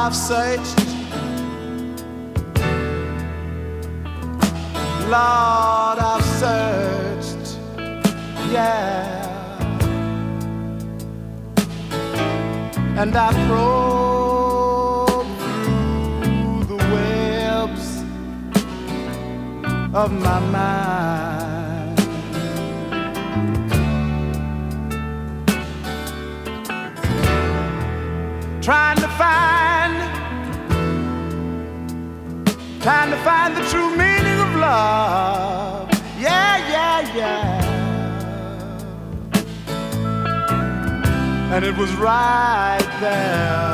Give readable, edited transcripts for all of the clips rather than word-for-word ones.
I've searched, Lord, I've searched, yeah, and I probed through the webs of my mind, trying to find the true meaning of love. Yeah, yeah, yeah. And it was right there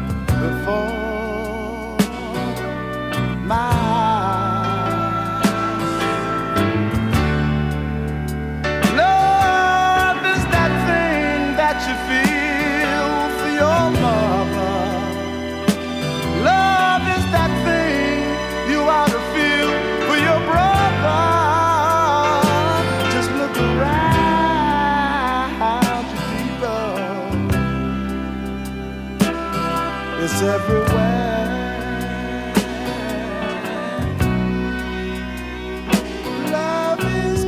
before my eyes. Love is that thing that you feel for your mother. Love is that thing you ought to feel for your brother. Just look around you, people. It's everywhere. Love is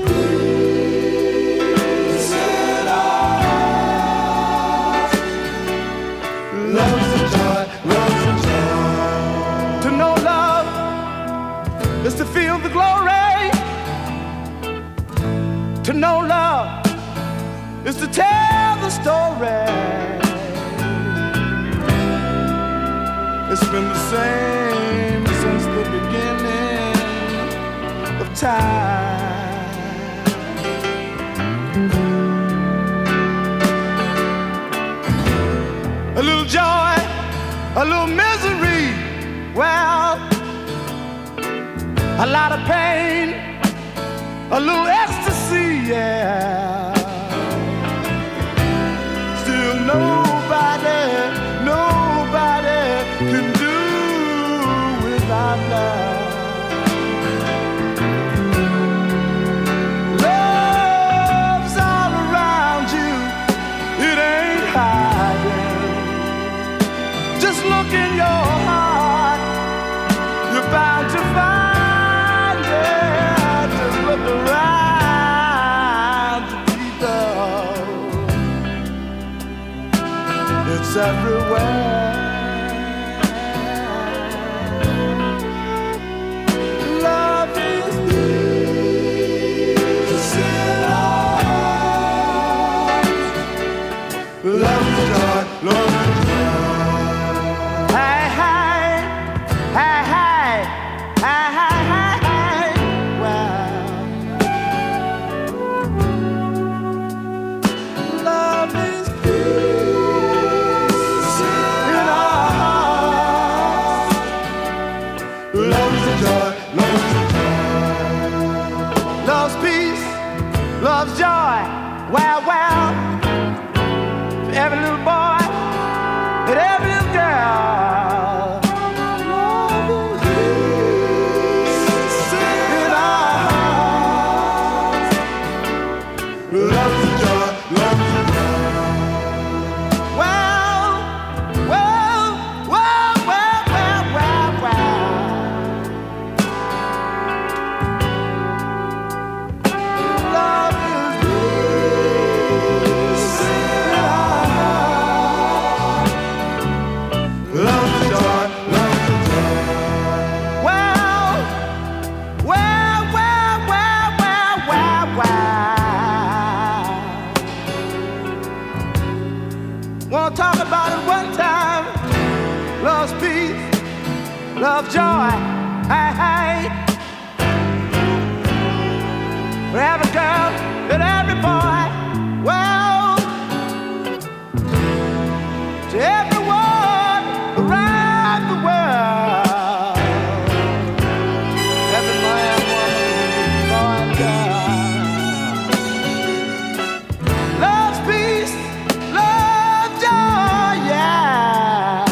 peace in our hearts. Love's the joy, love's the joy. To know love is to feel the glory. To know love is to tell the story. It's been the same since the beginning of time. A little joy, a little misery, well, a lot of pain, a little ecstasy, yeah. Still nobody can do without love. Love's all around you, it ain't hiding. Just look in your heart, you're bound to find it. Just look around, people. It's everywhere. Love is peace in our hearts. Love is joy, love is joy. Hey, hey, hey, hey, hey, hey, hey, hey. Well, love is peace in our hearts. Love is the joy, love is the joy. Love's peace, love's joy. Well, well, for every little boy and every little girl. Love is peace in our hearts. Love is the joy, love is the joy. Well, well, well, well, well, well, well. Love is peace in our hearts. Love is the joy, love is the joy. Well, well, well, well, well, well, well. Wanna talk about it one time. Love's peace, love joy, hey, hey. For every girl and every boy, well, to everyone around the world, every man, woman, boy, and girl. Love's peace, love joy, yeah,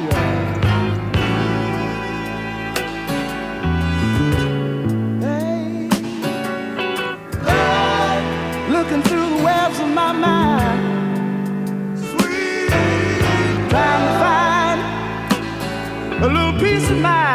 yeah. Hey, looking through the webs of my mind, sweet. a little peace of mind.